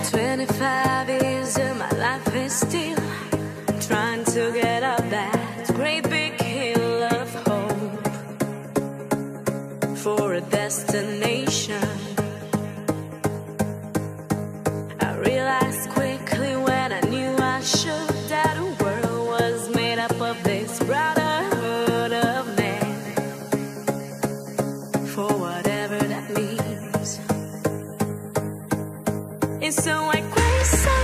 25 years of my life is still trying to get up that great big hill of hope for a destination. I realized quickly when I knew I should that the world was made up of this brotherhood of men, for whatever that means. And so I grace